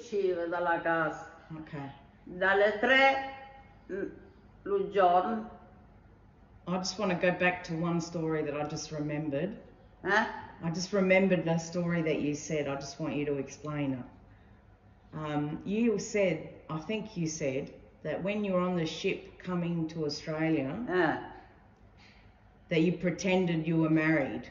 usciva dalla casa. Okay. Dalle 3 il giorno. I just want to go back to one story that I just remembered. Eh? I just remembered the story that you said. I just want you to explain it. You said, I think you said, that when you were on the ship coming to Australia, that you pretended you were married.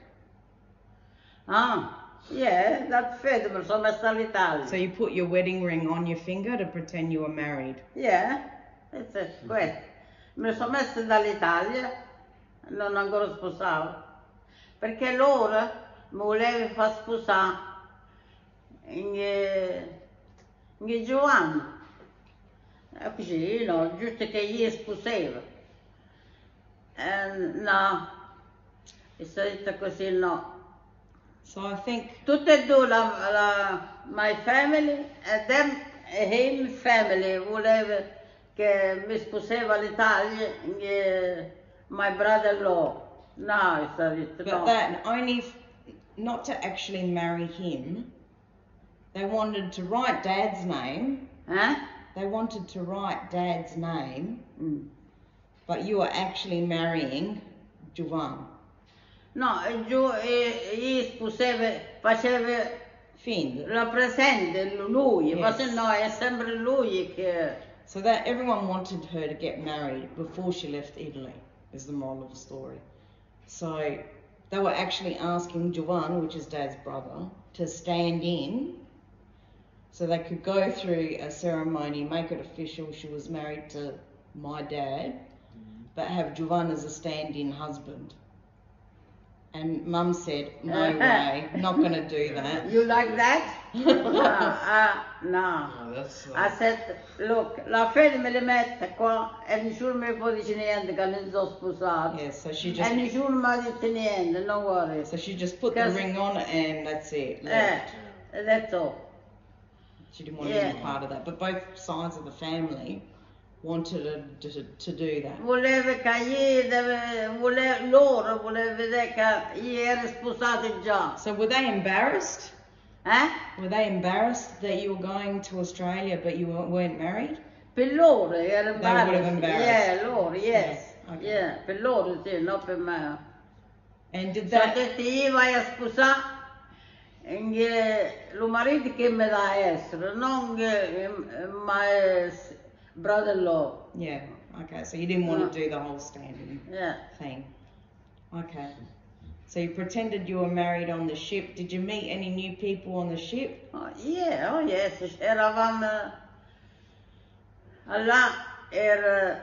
Yeah, that's fair, mi sono messa all'Italia. So you put your wedding ring on your finger to pretend you were married. Yeah, that's it, questo. Mi sono messa dall'Italia, non ancora sposato, perché loro mi volevano far sposare in Giovanni. E così, no, giusto che io sposavo. No, è stato così, no. So I think... Tutte e due, my family e then him family voleva che mi sposava all'Italia, my brother-in-law. No, è stato But no. that only, not to actually marry him, they wanted to write Dad's name. They wanted to write Dad's name, but you were actually marrying Jovan. No, io sposava, faceva Finn. rappresenta lui, Yes. ma se no è sempre lui che... So that everyone wanted her to get married before she left Italy, is the moral of the story. So they were actually asking Jovan, which is Dad's brother, to stand in so they could go through a ceremony, make it official she was married to my dad, but have Jovan as a stand-in husband. And Mum said, no way, not going to do that. You like that? No. No, that's I said, look, la fede me le mette qua e nessuno mi può dire niente che non sono sposato. Yeah, so she E just nessuno mi ha detto niente, non worry. so she just put the Because- ring on and that's it. left. That's all. She didn't want to be part of that. But both sides of the family wanted her to do that. Voleva che loro voleva vedere che io ero sposato già. So were they embarrassed? Eh? Were they embarrassed that you were going to Australia but you weren't married? Per loro era They would have embarrassed. Yeah, loro, yes. Yeah, okay. Yeah, per loro sì, non per me. And did So ho that... detto io vai a sposare il marito che mi dà essere, non my brother-in-law. Yeah, okay, so you didn't want to do the whole standing Yeah. thing. Okay. So you pretended you were married on the ship. Did you meet any new people on the ship? Oh yes, eravamo là, era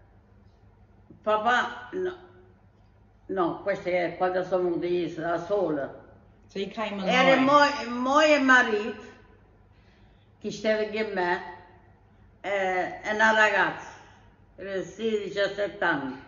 papà, no, questo è quando sono venuta da sola. So you came Era alone. mio marito che stava con me e una ragazza, era 16-17 anni.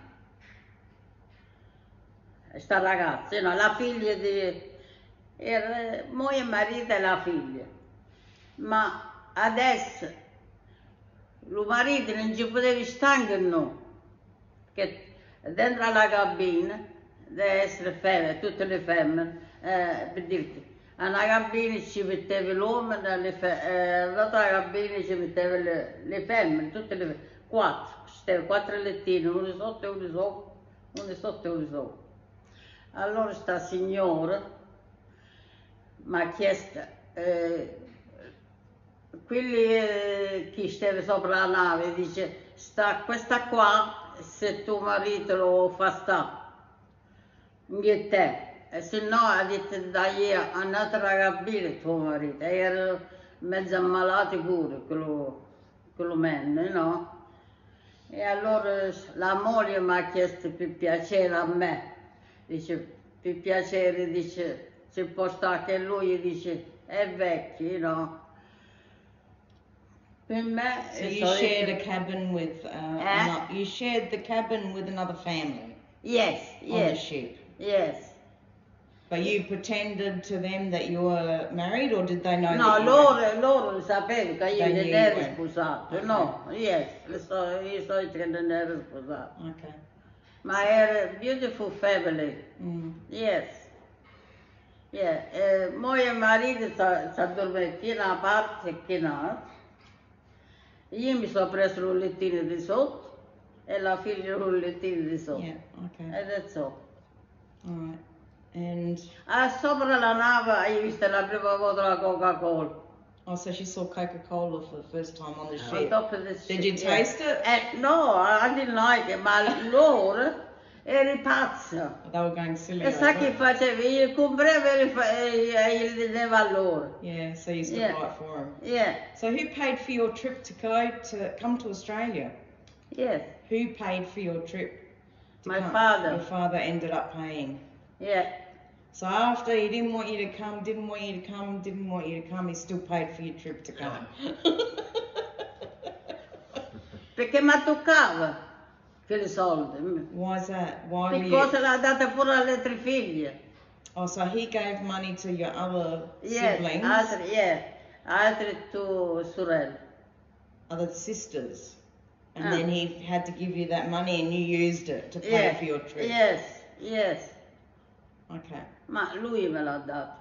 Sta ragazza, no, la figlia di... era mio marito e la figlia. Ma adesso il marito non ci poteva stare con noi, perché dentro alla cabina deve essere femmine, tutte le femmine, per dirti, alla cabina ci metteva l'uomo, all'altra cabina ci metteva le femmine, tutte le femmine, quattro lettini, uno sotto e uno sopra, uno sotto e uno sopra. Allora sta signora mi ha chiesto, quelli che stava sopra la nave, dice, questa qua, se tuo marito lo fa sta, e te, e se no ha detto dai un'altra cabina tuo marito, e era mezzo ammalato pure, quello menne, no? E allora la moglie mi ha chiesto per piacere a me, dice, per piacere, dice, se può stare che lui, dice, è vecchio, no? Per me... So you shared a cabin with... you shared the cabin with another family Yes, on the yes, ship. yes. But you pretended to them that you were married, or did they know No, that you were? loro sapevano che io They non knew ero you weren't. sposato, Okay. no, yes, io so che non ero sposato. Okay. Ma era beautiful family, Mm. yes. Mio marito si addormentina a parte chinato. Io mi sono preso un lettino di sotto e la figlia un lettino di sotto. Yeah, okay. E that's all. Alright. And, Sopra la nave hai visto la prima volta la Coca-Cola. oh, so she saw Coca-Cola for the first time on the On ship. top of the Did ship, you taste it? No, I didn't like it, ma loro eri pazzo. They were going silly E sa over che it. facevi? Io compravo e gli dicevo a loro. Yeah, so you used to Yeah. buy it for them. Yeah, So who paid for your trip to come to Australia? yes, Who paid for your trip to My come? father. Your father ended up paying. yeah. So after he didn't want you to come, he still paid for your trip to come. Perché mi toccava quei soldi. Why is that? Why were Because you? l'ha data pure alle altre figlie. Oh, so he gave money to your other Yes, siblings, altre two sorelle. other sisters, and Ah. then he had to give you that money and you used it to pay for your trip. Yes. Okay. Ma lui me l'ha dato.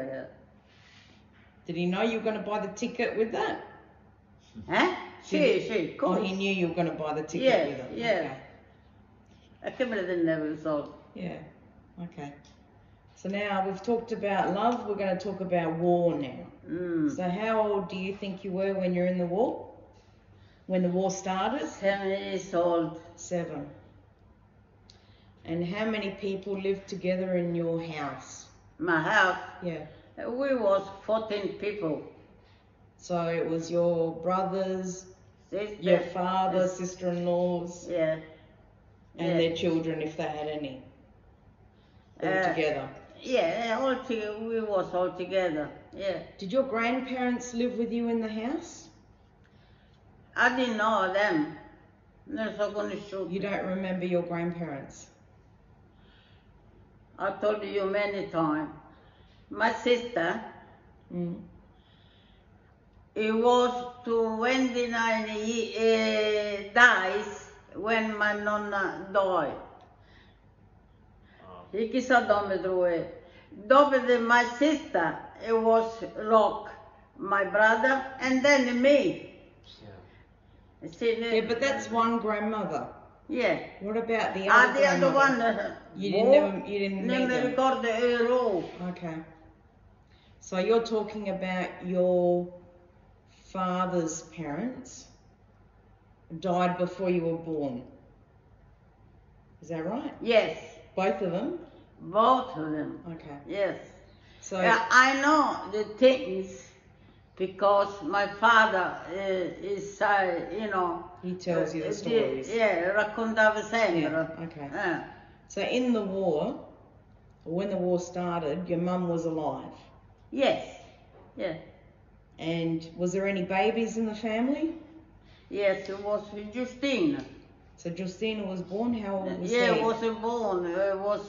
Did he know you were going to buy the ticket with that? Sì, Oh, come? he knew you were going to buy the ticket Yes, with it. yes. Okay. E che me ne tendevo i soldi? Yeah. Okay. So now we've talked about love. We're going to talk about war now. So how old do you think you were when you're in the war? When the war started? 7 years old. 7. And how many people lived together in your house? My house, Yeah. we was 14 people. So it was your brothers, Sister, your father, sister-in-laws, Yeah. and Yeah. their children if they had any. All together. Yeah, we was all together. Yeah. Did your grandparents live with you in the house? I didn't know them. Non so conosciuti. You don't remember your grandparents? I told you many times. My sister, Mm. it was 29 days when my nonna died. E chissà dove trove. Dopo di my sister, it was Rock, my brother, and then me. See, Yeah, but that's one grandmother. Yeah. What about the The other other grandmother? one. You didn't Non meet mi them. ricordo il role. Okay. So you're talking about your father's parents died before you were born. Is that right? Yes, Both of them? both of them. Okay. Yes. So I know the things because my father is, he tells you the stories. raccontava sempre. Yeah, okay. So in the war, or when the war started, your mum was alive. Yes, yeah. And was there any babies in the family? Yes, it was Justina. So Justina was born, how old was Yeah, he? was born. It was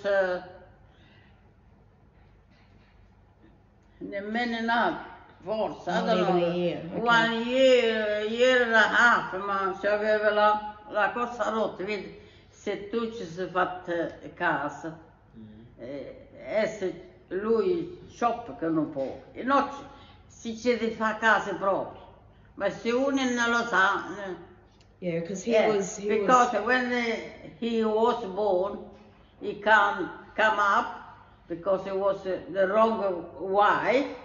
nemmeno nato, forse. I Not don't even know. a year, okay. 1 year and a half, ma ci aveva la cosa rotta, vedi? Se tu ci sei fatta casa, e se lui shop che non può, e no, si ci deve fare casa proprio, ma se uno non lo sa, Yeah, because he yeah, was because when he was born, he can't come up because it was the wrong way.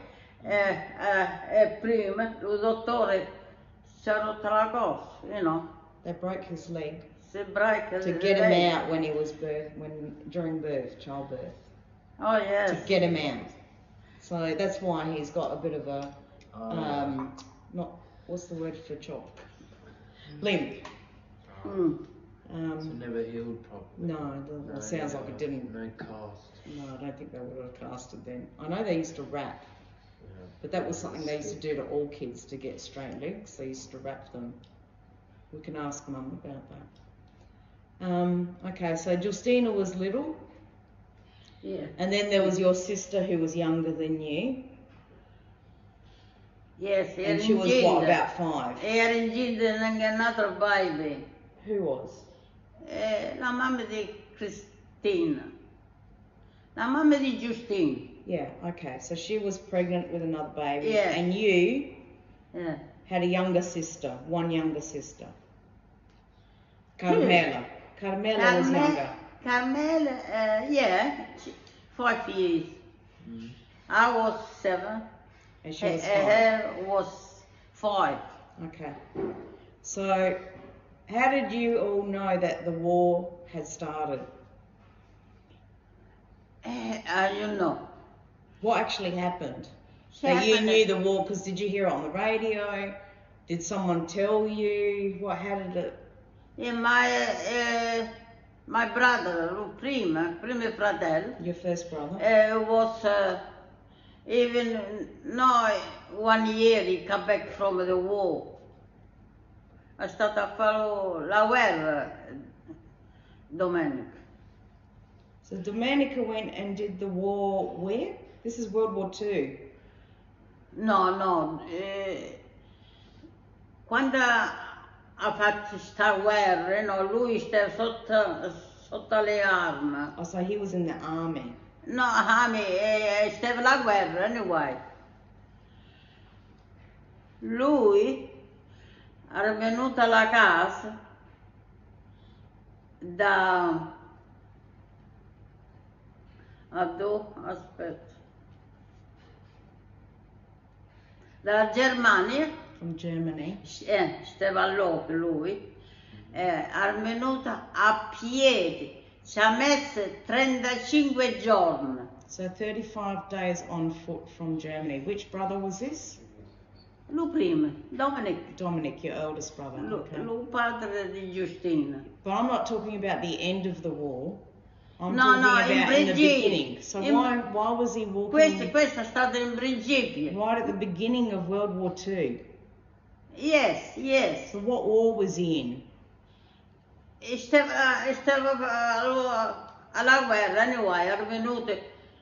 Prima il dottore ci ha rotto la cosa, they broke his leg si break to get him out when he was during birth, childbirth. Oh yes. To get him out. So that's why he's got a bit of a not what's the word for chop? Limp. Mm. So never healed properly. No, it sounds like it didn't. No cast. No, I don't think they would have casted then. I know they used to wrap, but that was something they used to do to all kids to get straight legs. They used to wrap them. We can ask Mum about that. Okay, so Justina was little, Yeah. and then there was your sister who was younger than you, Yes, and she was what, about 5? Era incinta di un altro baby. Who was? La mamma di Cristina. La mamma di Giustino. Yeah, okay. So she was pregnant with another baby. Yeah. And you Yeah. had a younger sister, one younger sister. Carmela. Carmela was younger. Carmela, yeah, 5 years. I was 7. And she was 5. Her was 5. Okay. So, how did you all know that the war had started? You know. What actually happened? That you Happened- knew the war, because did you hear it on the radio? Did someone tell you? How did it? Yeah, my brother, primo fratello, Your first brother? was even no 1 year he come back from the war. È stato a fare la guerra, Domenico. So Domenica went and did the war where? This is World War II. No, quando ha fatto sta guerra, no, lui stava sotto le armi. Oh, so he was in the army. No, stava la guerra, anyway. Lui era venuto alla casa aspetta, dalla Germania, From Germany. stava all'opera lui, era venuto a piedi, ci ha messo 35 giorni. So 35 days on foot from Germany. Which brother was this? Lui prima, Domenic, Dominic, your eldest brother. Okay. lui padre di Giustina. But I'm not talking about the end of the war. I'm No, talking no, about in in the principio. beginning. So In- why was he walking Questo è stato in principio. right at the beginning of World War II? Yes. So what war was he in? Stava alla guerra, anyway, era venuto.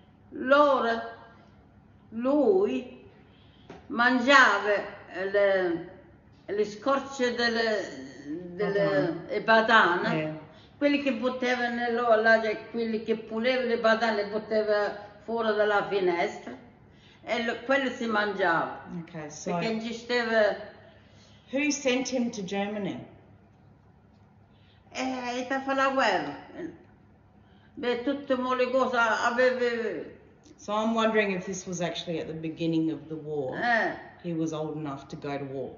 Lui mangiava le scorze delle patane, Yeah. quelli che buttavano quelli che pulevano le patane le buttava fuori dalla finestra e quello si mangiava. Okay, so Perché ci stava who sent him to Germany? sta fa la guerra. Beh, tutte le cose aveva. So I'm wondering if this was actually at the beginning of the war. Eh, He was old enough to go to war.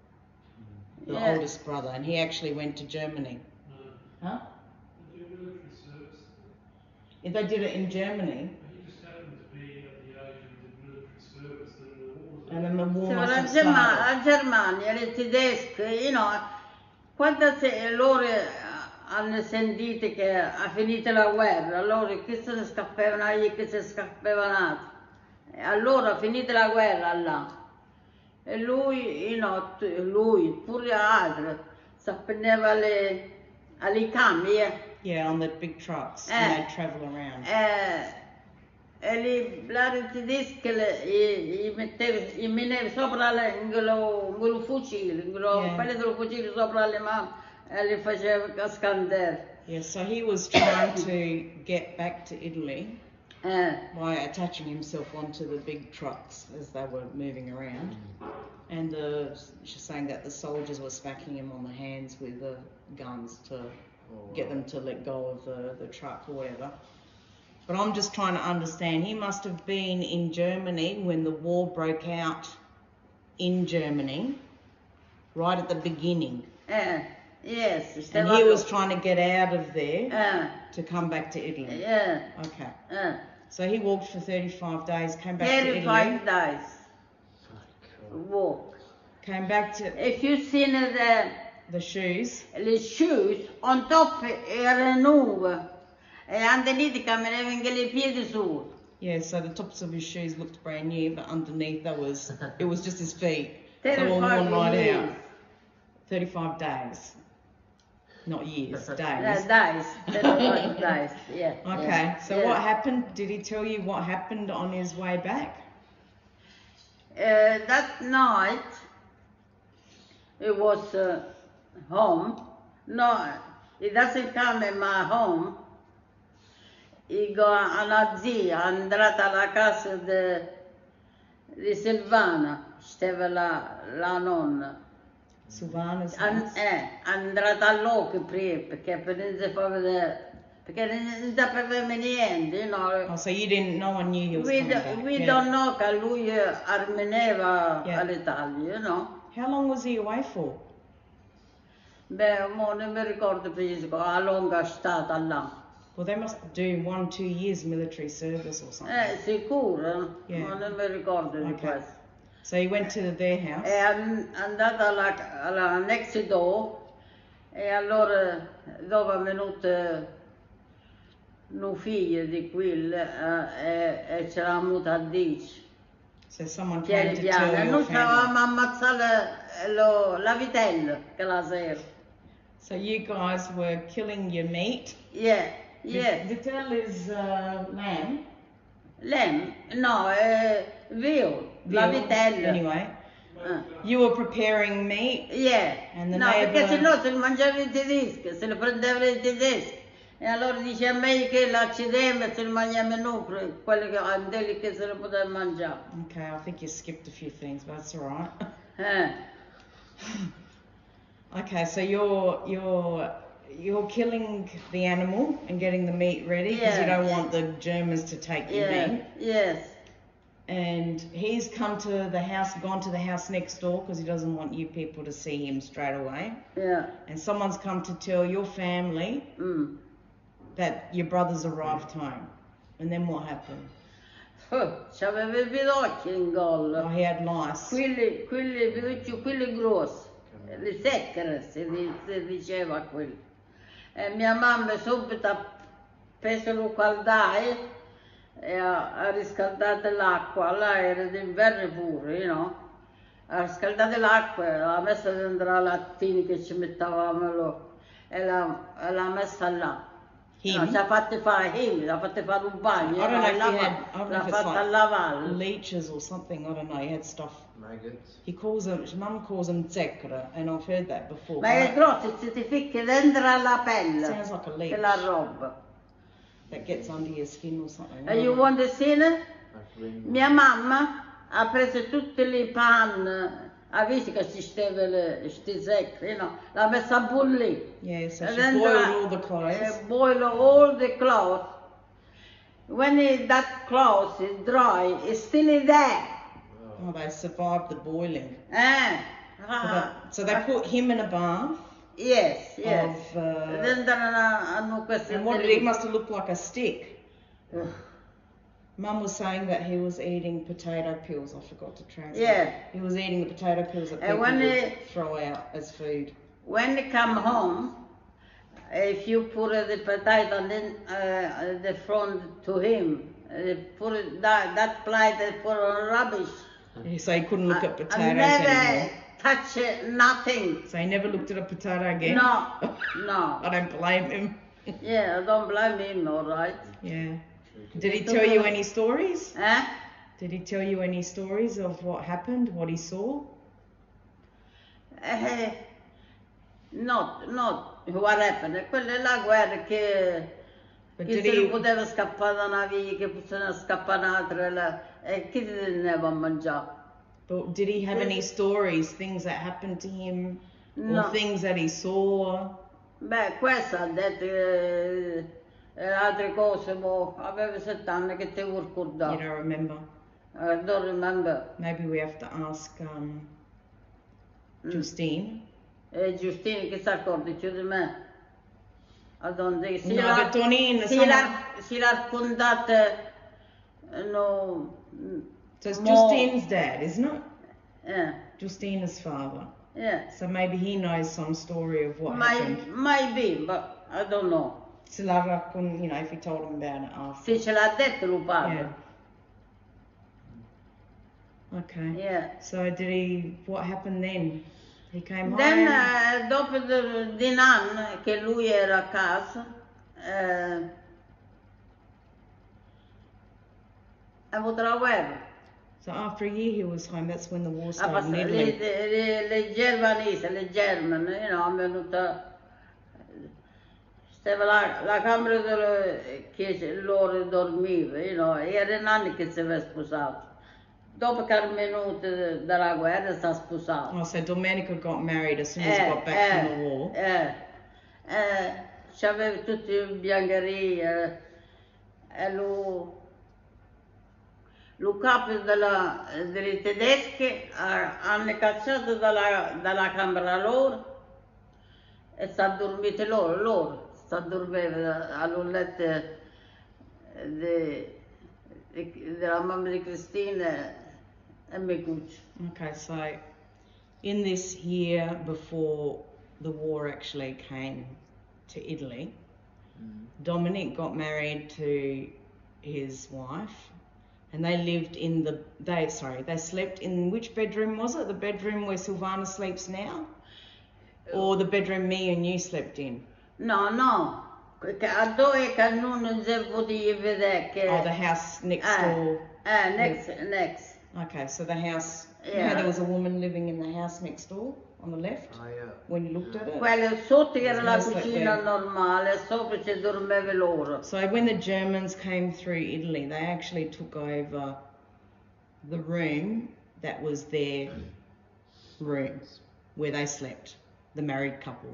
The Yeah. oldest brother, and he actually went to Germany. Huh? They do military service. If they did it in Germany, He just happened to be at the age of the military service, then the war was and then the war se must la have started. La Germania, le tedesche, quando loro hanno sentito che ha finito la guerra, allora che se ne scappavano lì, che se scappavano altri. E allora finita la guerra là. E lui, lui pure altri, si appendeva alle camicie. Yeah, on the big trucks, Eh. and they'd travel around. E le tedesche gli metteva sopra quello fucile, Yeah. quello dello fucile sopra le mani e li faceva cascandere. Yeah, so he was trying to get back to Italy Eh, by attaching himself onto the big trucks as they were moving around. And she's saying that the soldiers were smacking him on the hands with the guns to get them to let go of the truck or whatever. But I'm just trying to understand. He must have been in Germany when the war broke out in Germany, right at the beginning. yes, And stava he was trying to get out of there Eh, to come back to Italy. Okay. So he walked for 35 days, came back to Italy, 35 days walk. came back to If you seen the shoes. le shoes, on top era nuove e underneath camminava anche le piedi su. Yeah, so the tops of his shoes looked brand new, but underneath it was just his feet. They were 35 worn right years. out. 35 days. Not years, days. Days, 35 days, yeah. Okay, yeah, so yeah. what happened? Did he tell you what happened on his way back? That night, it was home. No, it doesn't come in my home. Dico alla zia, è andata alla casa di Silvana, stava la nonna. Sylvana's house. È andata all'occhio prima, perché non si fa vedere, perché non sapevamo niente, no? Oh, so you didn't, no one knew he was coming back. We Yeah. don't know che lui armeneva Yeah. all'Italia, no? How long was he away for? Beh, mo non mi ricordo preciso a lungo è stata là. Well, they must do 1-2 years military service or something. Sicuro? Yeah. Ma non mi ricordo di Okay. questo. So he went to their house. È andata alla next door e allora dopo è venuto un figlio di quello e ce l'ha avuto a 10. So someone Piano came to piano. tell E your noi family. stavamo a ammazzare la vitella che la sera. So you guys were killing your meat. Yeah, yeah. Vitel is lamb. Lem? No, veal, la Veal. vitella. Anyway, Ah. you were preparing meat. Yeah. And the No, neighbor- perché se no se lo mangiavano i tedeschi, se lo prendevano i tedeschi. E allora dice a me che l'accidente e se lo mangiamo noi, quelli che se lo potevano mangiare. Okay, I think you skipped a few things, but that's all right. Eh. Okay, so you're killing the animal and getting the meat ready because you Yeah. don't want the Germans to take your Yeah, meat. yes. And he's come to the house, gone to the house next door because he doesn't want you people to see him straight away. Yeah. And someone's come to tell your family Mm. that your brother's arrived home. And then what happened? C'aveva i pidocchi in gol. Oh, he had lice. Quelli pidocchi, quelli grossi. Le secche si diceva quelli. E mia mamma subito ha preso lo caldaie e ha riscaldato l'acqua, là era d'inverno pure, no? Ha riscaldato l'acqua e l'ha messa dentro la lattina che ci mettevamo là e l'ha messa là. Him? No, ci ha fatto fare l'ha fatto fare un bagno, I don't know if l'ha he had, I don't know l'ha if it's fatta like lavare. leeches or something, I don't know, he had stuff. Maggots. He calls them, mum calls them zekra, and I've heard that before. Ma but è grosso, se ti ficchi dentro la pelle, Sounds like a leech. che la roba. that gets under your skin or something. E you want to see it? Like ring. Mia mamma ha preso tutte le panne, ha visto che ci stavano questi secchi, no? L'ha messa a bollire. Yeah, so And she then boiled the- all the clothes. Boil all the clothes. When that cloth is dry, it's still there. Oh, they survived the boiling. Ah, So they put him in a bath yes, yes. of, Then hanno queste and what did it must have looked like a stick. Ugh. Mum was saying that he was eating potato peels. I forgot to translate. Yeah. He was eating the potato peels that And people when would they- throw out as food. When they come home, if you put the potato in the front to him, put it, that plate they put on rubbish. So he couldn't look at I potatoes never anymore. touch nothing. So he never looked at a potato again. No, no. I don't blame him. Yeah, I don't blame him, all right. Yeah. Did he tell you any stories? Eh? Did he tell you any stories of what happened, what he saw? Not what happened. Quella è la guerra che But chi did se ne he, poteva scappare da una via, che poteva scappare un'altra, e chi si teneva a mangiare. but did he have any stories, things that happened to him, No. or things that he saw? Beh, questo ha detto altre cose, ma aveva 7 anni che te vuoi You ricordare. don't remember? I don't remember. Maybe we have to ask Justine. E Giustino che si ricorda più di me. I don't think. No, but Tonino, si l'ha raccontata, no, So it's more. Justine's dad, isn't it? Yeah, Justina's father. yeah. So maybe he knows some story of what happened. Might be, but I don't know. Se la raccon- you know, if he told him about it after. Se ce l'ha detto lo padre. Yeah. Okay. Yeah. So did he? What happened then? He came Then, home. dopo di un anno che lui era a casa, ha avuto la guerra. So after a year he was home. That's when the war Ha started in passato Italy. le germanise, le German, hanno venuto stava la camera che loro dormivano, era un anno che si era sposato. Dopo che era venuto dalla guerra si è sposato. Oh, so Domenico got married as soon as he got back from the war. C'aveva tutti i biancherie e lo capo delle tedesche hanno cacciato dalla camera loro e sta dormito loro sta dormendo allo letto della mamma di Cristina e mia cuccia. Okay, so in this year before the war actually came to Italy, Dominic got married to his wife, and they lived in they slept in which bedroom was it? The bedroom where Silvana sleeps now? Or the bedroom me and you slept in? No, a dove che non si poteva vedere che... Oh, the house next door. Next. Okay, so the house, you know, Yeah. there was a woman living in the house next door on the left Ah, yeah. when you looked at it. Quella sotto era la Yes, like cucina that. normale, sopra ci dormeva loro. So when the Germans came through Italy, they actually took over the room that was their room where they slept, the married couple.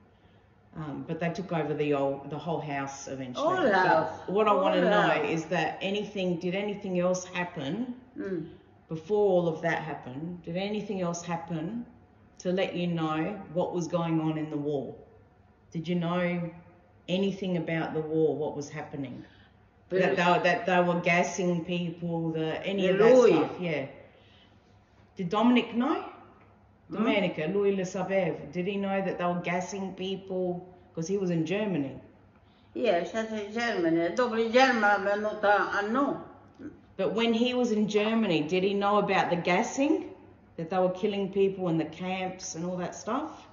But they took over the whole house eventually. Whole house. But what I want to Whole know house. is that did anything else happen before all of that happened? Did anything else happen to let you know what was going on in the war? Did you know anything about the war, what was happening? That they were gassing people, any of that Lui. stuff, yeah. Did Dominic know? Domenica, lui lo sapeva. Did he know that they were gassing people? Because he was in Germany. Yes, that's in Germany. Dopo in Germany è venuta a noi. But when he was in Germany, did he know about the gassing? That they were killing people in the camps and all that stuff?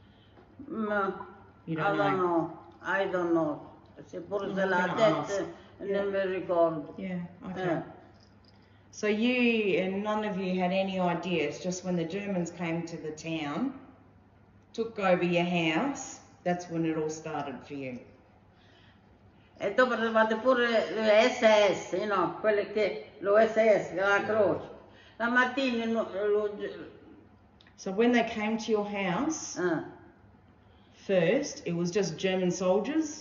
No, You don't know? I don't know. Se pure se I'm l'ha gonna detto, ask. non mi ricordo. Yeah, okay. Eh. So you and none of you had any idea. It's just when the Germans came to the town, took over your house, that's when it all started for you. E dopo sono arrivate pure le SS, no? Quelle che, lo SS, la croce. La mattina So when they came to your house, first, it was just German soldiers?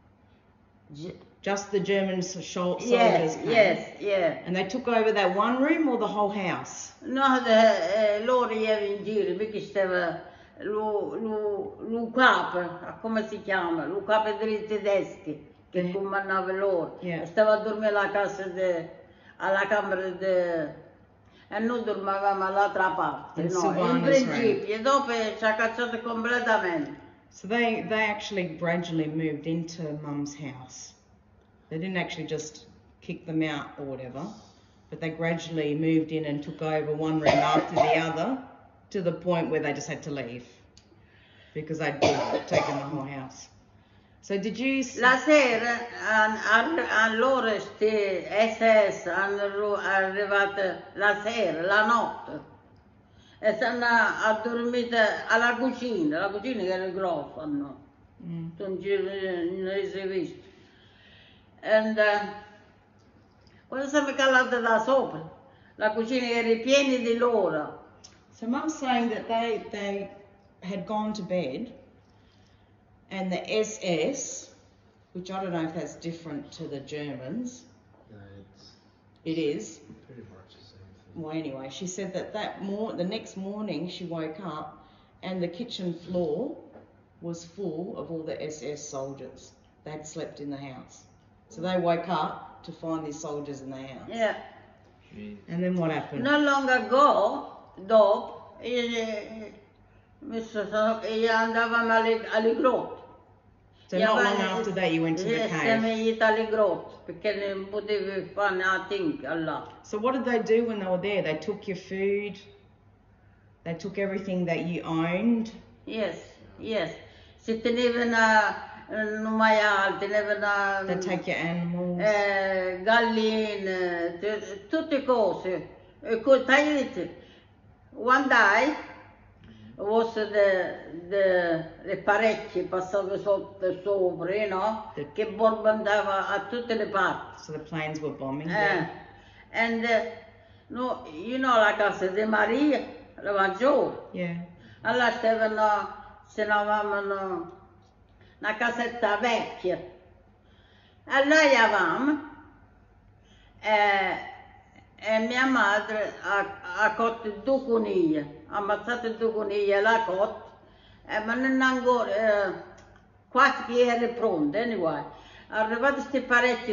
Just the German soldiers came? Yes. And they took over that one room or the whole house? No, loro erano in giro, perché stava lo capo, come si chiama? Lo capo dei tedeschi che comandava loro. Yeah. Stava a dormire alla camera e noi dormivamo all'altra parte, In no? In Silvana's principio, e dopo ci ha cacciato completamente. So they actually gradually moved into Mum's house. They didn't actually just kick them out or whatever, but they gradually moved in and took over one room after the other to the point where they just had to leave because they'd taken the whole house. So did you... La sera, allora sti SS hanno arrivato la sera, la notte, e sono a dormire alla cucina, la cucina che era grossa, no? Non si è visto. E quando siamo calati da sopra, la cucina era piena di loro. So Mum's saying that they had gone to bed and the SS, which I don't know if that's different to the Germans. No, it's It is. pretty much the same thing. Well, anyway, she said that the next morning she woke up and the kitchen floor was full of all the SS soldiers. They had slept in the house. So they woke up to find these soldiers in the house. Yeah. Jeez. And then what happened? Not long ago, dopo, andavamo alle grotte. So not long after that you went to the Siamo cave. andati alle grotte, perché non potevi fare nothing là. So what did they do when they were there? They took your food, they took everything that you owned. Yes. Si tenevano un maiale, They tenevano take your animals. galline, tutte cose. E tagliate. One day, fosse le parecchie passate sotto e sopra, no? Che bombardava a tutte le parti. So the planes were bombing there. And no, la casa di Maria, la maggiore. Yeah. Allora se ne avevamo una casetta vecchia. Allora avevamo e mia madre ha cotto due coniglie, ha ammazzato due coniglie, l'ha cotto, ma non ancora, quasi che era pronta, anyway. Arrivati questi parecchi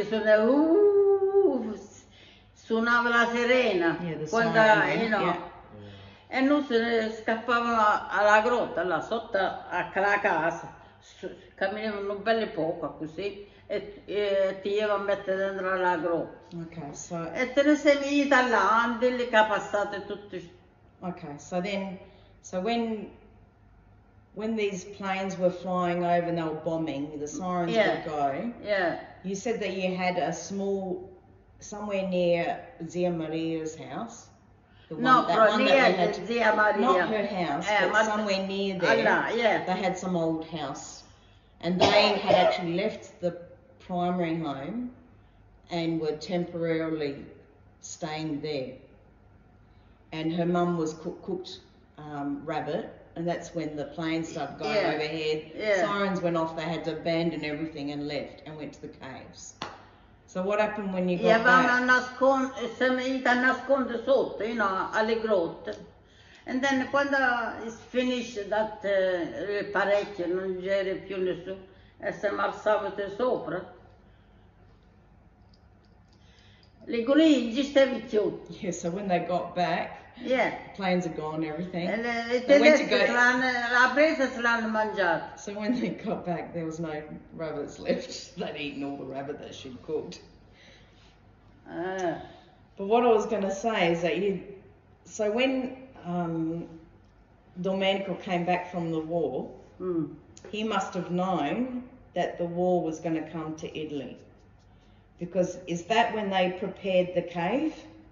suonava la sirena, Yeah, the quando, siren, you know, yeah. e noi se ne scappavamo alla grotta, là sotto a la casa, camminavano un bel poco così e ti iamo a mettere dentro la grotta. Okay, so E te ne sei venuta là, lì che passate tutti. okay, so then, so when these planes were flying over and they were bombing, the sirens Yeah. would go. Yeah, You said that you had a small, somewhere near Zia Maria's house. The no, that però one that we lì had è zia Maria. not her house, but ma somewhere near there. là, yeah. They had some old house, and they had actually left the primary home and were temporarily staying there. And her mum was cooked rabbit, and that's when the planes started going Yeah. overhead. Yeah. Sirens went off. They had to abandon everything and left and went to the caves. So what happened when you E got avevamo back? siamo venuti a nascondere sotto, alle grotte. And then quando it's finished that parecchio, non c'era più nessuno, e siamo alzati sopra. Le coniglie stavi più. Yeah. So when they got back, Yeah. planes are gone, everything. E le They went to tedesche go- la presa se l'hanno mangiata. So when they got back, there was no rabbits left. They'd eaten all the rabbit that she'd cooked. But what I was going to say is that so when Domenico came back from the war, he must have known that the war was going to come to Italy. Because is that when they prepared the cave?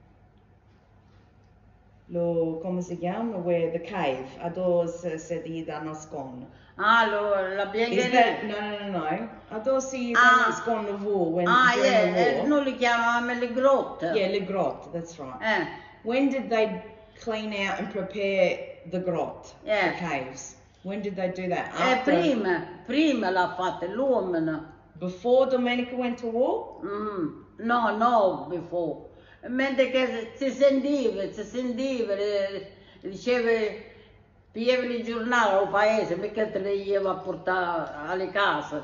Come si chiama? Where the cave, adoro se da nascondo. La Is that, biancheria. no. Adoro si da Ah. nascondo during Yeah, the war. noi li chiamavamo le grotte. Yeah, le grotte, that's right. When did they clean out and prepare the grotte, Yeah. the caves? When did they do that? Prima l'ha fatta l'uomo. Before Domenico went to war? No, before. Mentre che si sentiva, diceva, pigliavi il giornale al paese, mica te li iva a portare alle case.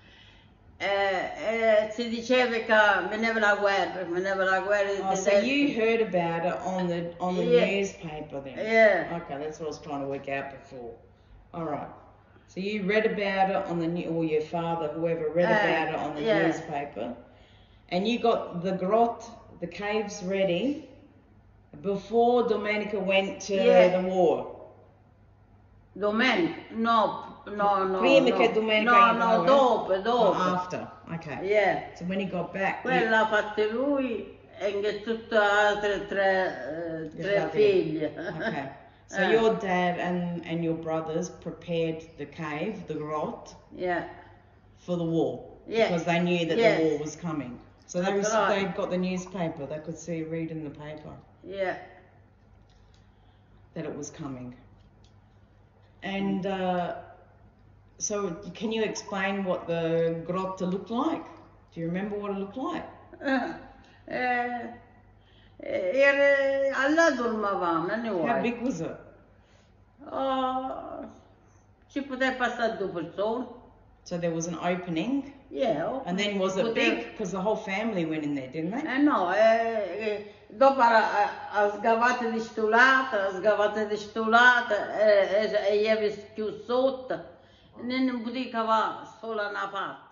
Si diceva che veniva la guerra, Oh, so you heard about it on the Yeah. newspaper then? Yeah. Okay, that's what I was trying to work out before. All right. So you read about it on the or your father, whoever read about it on the Yeah. newspaper, and you got the grotte, the caves ready before Domenico went to Yeah. the war. Domenico? No. Prima che Domenico No, dopo. Oh, after. Okay. Yeah. So when he got back, Quello l'ha fatto lui e tutte altre tre Your figlie. Okay. So your dad and your brothers prepared the cave, the grotte, Yeah. for the war. Yeah. Because they knew that Yes. the war was coming. So they That's right. got the newspaper. They could read in the paper Yeah. that it was coming. And so can you explain what the grotte looked like? Do you remember what it looked like? Allora dormavamo, How anyway. big was it? Ci poteva passare due persone. So there was an opening. Yeah. And then was it poteva- big? Because the whole family went in there, didn't they? No, dopo ha scavato di sto lato, e io avevo chiuso sotto, non potevo cavare solo una parte.